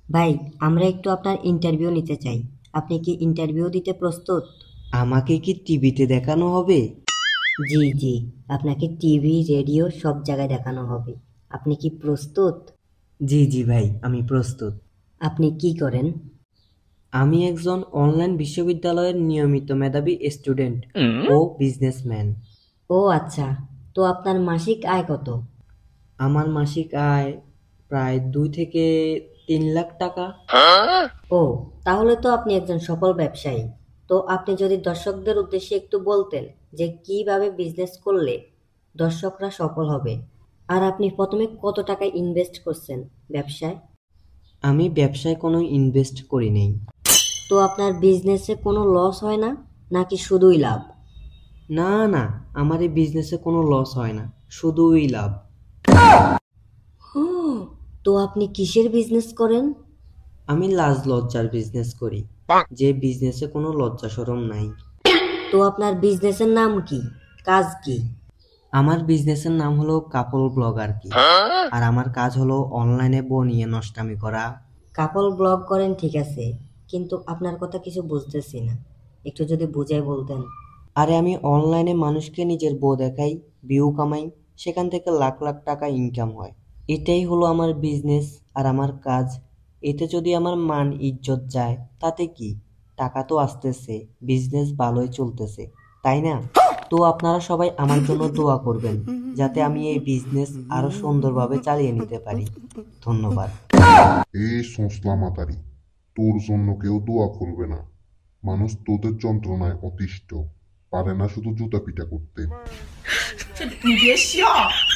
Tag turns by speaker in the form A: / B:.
A: ভাই, আমরা একটু আপনার ইন্টারভিউ নিতে চাই। আপনি কি ইন্টারভিউ দিতে প্রস্তুত?
B: আমাকে কি টিভিতে দেখানো হবে?
A: জি জি, আপনাকে টিভি রেডিও সব জায়গায় দেখানো হবে। আপনি কি প্রস্তুত?
B: জি জি ভাই, আমি প্রস্তুত।
A: আপনি কি করেন?
B: আমি একজন অনলাইন বিশ্ববিদ্যালয়ের নিয়মিত মেধাবী স্টুডেন্ট ও বিজনেসম্যান।
A: ও আচ্ছা, তো আপনার মাসিক আয় কত?
B: আমার মাসিক আয় প্রায় 2 থেকে 3 লাখ টাকা।
A: ও, তাহলে তো আপনি একজন সফল ব্যবসায়ী। তো আপনি যদি দর্শকদের উদ্দেশ্যে একটু বলতেন যে কিভাবে বিজনেস করলে দর্শকরা সফল হবে, আর আপনি প্রথমে কত টাকা ইনভেস্ট করছেন ব্যবসায়?
B: আমি ব্যবসায় কোনো ইনভেস্ট করি নাই।
A: তো আপনার বিজনেসে কোনো লস হয় না, নাকি শুধুই লাভ?
B: না না, আমার এই বিজনেসে কোনো লস হয় না, শুধুই লাভ।
A: তো আপনি কিসের বিজনেস করেন?
B: আমি লাজ লজ্জার বিজনেস করি, যে বিজনেসে কোনো লজ্জা শরম নাই।
A: তো আপনার বিজনেসের নাম কি, কাজ কি?
B: আমার বিজনেসের নাম হলো কাপল ব্লগ আর কি। আর আমার কাজ হলো অনলাইনে বউ নিয়ে নষ্টামি করা।
A: কাপল ব্লগ করেন ঠিক আছে, কিন্তু আপনার কথা কিছু বুঝতেছি না, একটু যদি বুঝাই বলতেন।
B: আরে আমি অনলাইনে মানুষকে নিজের বউ দেখাই, ভিউ কামাই, সেখান থেকে লাখ লাখ টাকা ইনকাম হয়। এটাই হলো আমার বিজনেস আর আমার কাজ। এতে যদি আমার মান ইজ্জত যায় তাতে কি, টাকা তো আসতেছে, বিজনেস ভালোই চলতেছে, তাই না? তো আপনারা সবাই আমার জন্য দোয়া করবেন, যাতে আমি এই বিজনেস আরো সুন্দরভাবে চালিয়ে নিতে পারি। ধন্যবাদ।
C: এই সস্তা মাতারি, তোর জন্য কেউ দোয়া করবে না। মানুষ তোদের যন্ত্রণায় অতিষ্ঠ, পারে না শুধু জুতা পিটা করতে।
D: 你别笑。